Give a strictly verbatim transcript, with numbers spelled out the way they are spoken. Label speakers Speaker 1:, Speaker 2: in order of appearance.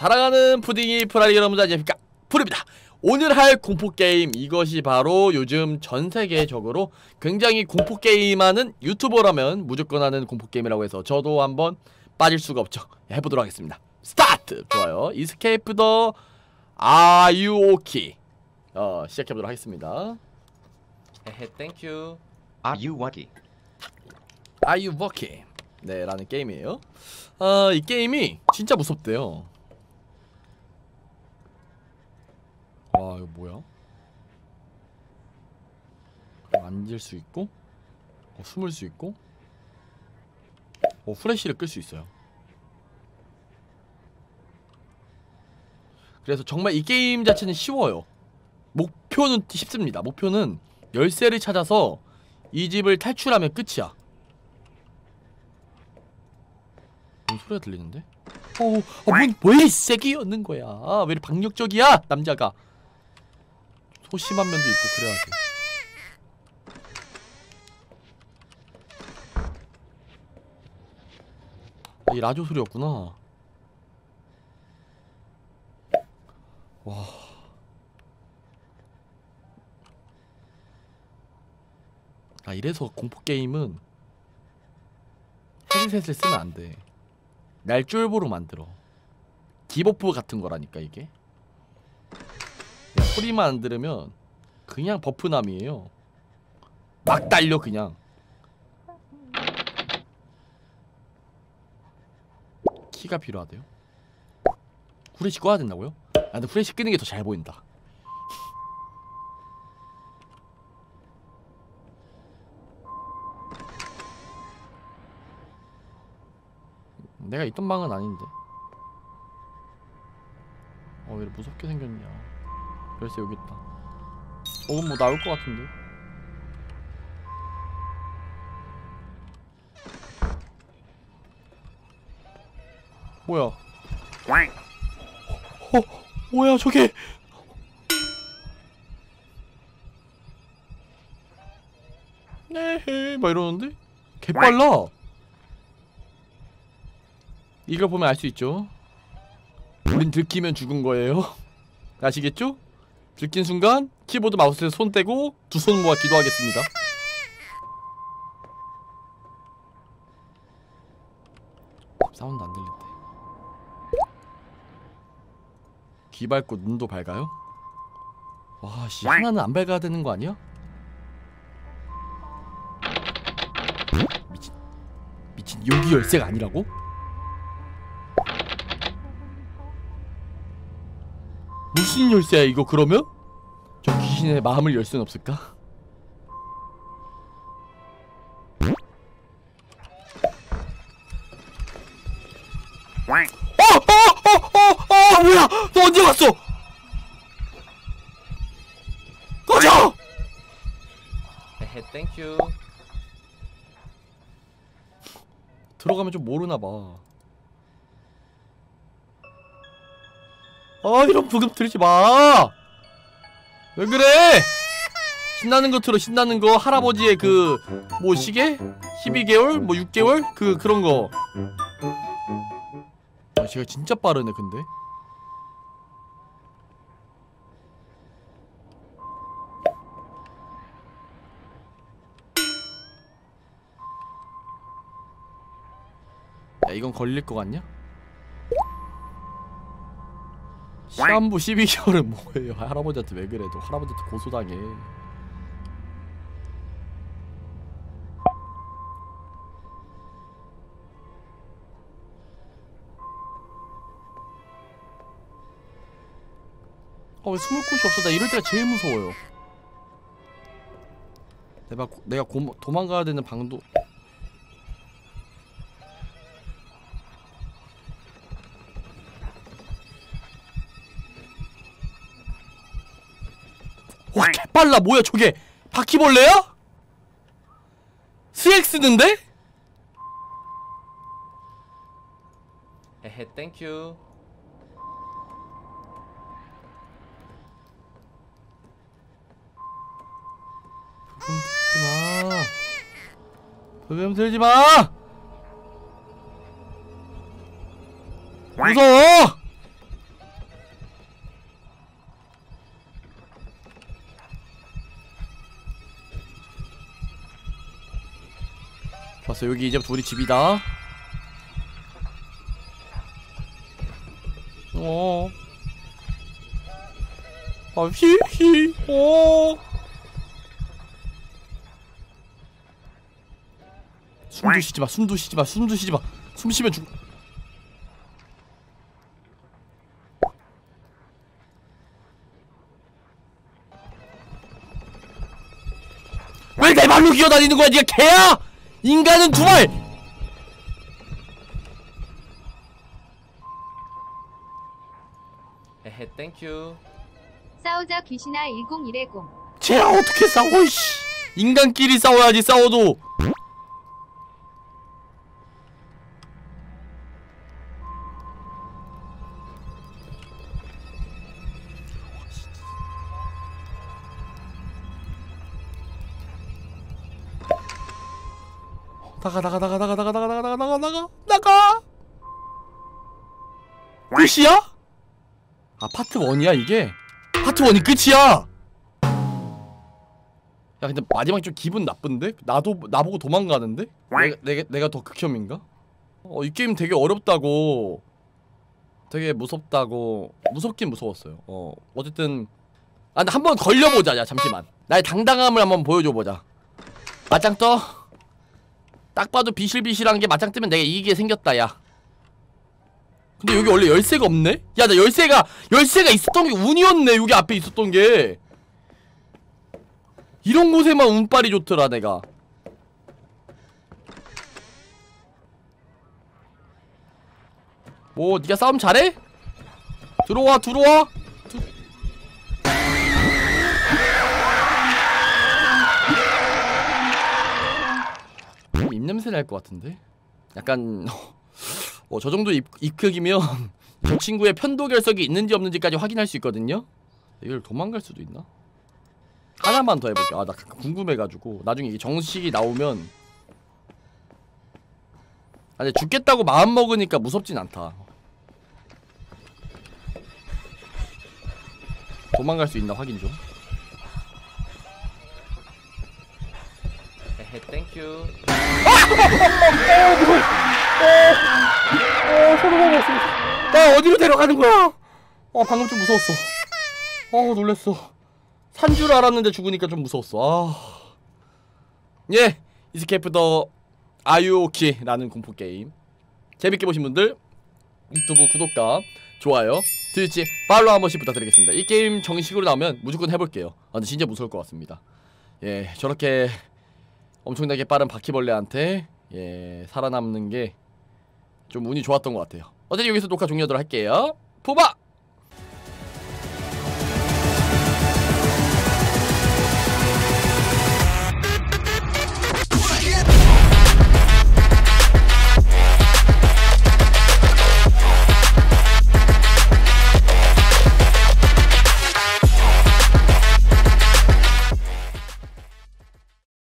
Speaker 1: 사랑하는 푸딩이 프라리 여러분들 안녕하십니까, 푸리입니다. 오늘 할 공포게임, 이것이 바로 요즘 전세계적으로 굉장히 공포게임하는 유튜버라면 무조건 하는 공포게임이라고 해서 저도 한번 빠질 수가 없죠. 해보도록 하겠습니다. 스타트! 좋아요. 이스케이프 더 아유오키 어 시작해보도록 하겠습니다. 헤헤 땡큐.
Speaker 2: 아유워키
Speaker 1: 아유워키 네 라는 게임이에요. 어, 이 게임이 진짜 무섭대요. 와, 이거 뭐야? 앉을 수 있고, 어, 숨을 수 있고, 어, 후레쉬를 끌 수 있어요. 그래서 정말 이 게임 자체는 쉬워요. 목표는 쉽습니다. 목표는 열쇠를 찾아서 이 집을 탈출하면 끝이야. 뭔 소리가 들리는데? 어우, 어, 뭔, 왜 이 세기였는 거야? 왜 이렇게 박력적이야, 남자가? 소심한 면도 있고 그래야지. 이 라디오 소리였구나. 와. 아, 이래서 공포게임은 헤드셋을 쓰면 안 돼. 날 쫄보로 만들어. 디버프 같은 거라니까 이게. 소리만 안 들으면 그냥 버프남이에요. 막 달려 그냥. 키가 필요하대요. 후레쉬 꺼야 된다고요? 아, 근데 후레쉬 끄는 게 더 잘 보인다. 내가 있던 방은 아닌데. 어, 왜 이렇게 무섭게 생겼냐. 열쇠 여기 있다. 어, 뭐 나올 것 같은데. 뭐야? 어, 뭐야 저게? 네헤 막 이러는데? 개빨라. 이걸 보면 알 수 있죠. 우린 들키면 죽은 거예요. 아시겠죠? 들킨 순간 키보드 마우스에 손 떼고 두 손 모아 기도하겠습니다. 사운드 안 들릴 때. 귀 밝고 눈도 밝아요? 와, 씨, 하나는 안 밝아야 되는 거 아니야? 미친, 미친, 여기 열쇠가 아니라고? 무슨 열쇠야 이거 그러면? 저 귀신의 마음을 열 수는 없을까? 어! 어! 어! 어! 어! 뭐야! 너 언제 왔어? 꺼져! 헤헤 땡큐. 들어가면 좀 모르나봐. 아, 이런 부금 들지 마! 왜 그래! 신나는 거 틀어, 신나는 거. 할아버지의 그, 뭐, 시계? 십이 개월? 뭐, 육 개월? 그, 그런 거. 아, 제가 진짜 빠르네, 근데. 야, 이건 걸릴 것 같냐? 시한부 십이 개월은 뭐예요? 할아버지한테 왜 그래? 또 할아버지한테 고소당해. 아, 왜 숨을 곳이 없어? 나 이럴 때가 제일 무서워요. 내가 고, 내가 고, 도망가야 되는 방도. 와, 개빨라. 뭐야 저게? 바퀴벌레야? 스엑스는데? 헤헤 땡큐. 부금 들지마! 무서워! 좋았어. 여기 이제부터 우리 집이다. 어. 아, 히히. 어. 숨도 쉬지 마. 숨도 쉬지 마. 숨도 쉬지 마. 숨 쉬면 죽. 왜 내 발로 기어다니는 거야? 니가 개야? 인간은 두 발.
Speaker 2: 헤헤 땡큐.
Speaker 3: 싸우자 귀신아 일공일공.
Speaker 1: 쟤랑 어떻게 싸워 이씨. 인간끼리 싸워야지. 싸워도 나가 나가 나가 나가 나가 나가 나가 나가 나가 나가 나가. 끝이야? 아 파트 원이야 이게? 파트 원이 끝이야. 야 근데 마지막에 좀 기분 나쁜데? 나도 나보고 도망가는데? 내가 내가 내가 더 극혐인가? 어 이 게임 되게 어렵다고, 되게 무섭다고. 무섭긴 무서웠어요. 어 어쨌든 아 근데 한번 걸려보자. 야 잠시만, 나의 당당함을 한번 보여줘보자. 맞짱 떠. 딱 봐도 비실비실한 게 맞짱 뜨면 내가 이기게 생겼다. 야 근데 여기 원래 열쇠가 없네? 야 나 열쇠가 열쇠가 있었던 게 운이었네. 여기 앞에 있었던 게. 이런 곳에만 운빨이 좋더라 내가. 뭐 니가 싸움 잘해? 들어와 들어와. 두... 입냄새 날 것 같은데? 약간 어, 저 정도 입, 입 크기면 저 친구의 편도 결석이 있는지 없는지까지 확인할 수 있거든요? 이걸 도망갈 수도 있나? 하나만 더 해볼게. 아 나 궁금해가지고. 나중에 이게 정식이 나오면. 아 근데 죽겠다고 마음먹으니까 무섭진 않다. 도망갈 수 있나 확인 좀.
Speaker 2: 헤헤 땡큐.
Speaker 1: 어 소름 돋았어. 나 어디로 데려가는 거야? 어 방금 좀 무서웠어. 어 놀랬어. 산 줄 알았는데 죽으니까 좀 무서웠어. 아. 예, 이스케이프 더 아유오키라는 공포게임 재밌게 보신 분들 유튜브 구독과 좋아요, 트위치 팔로우 한 번씩 부탁드리겠습니다. 이 게임 정식으로 나오면 무조건 해볼게요. 아, 근데 진짜 무서울 것 같습니다. 예, 저렇게 엄청나게 빠른 바퀴벌레한테 예 살아남는 게 좀 운이 좋았던 것 같아요. 어쨌든 여기서 녹화 종료하도록 할게요. 푸바!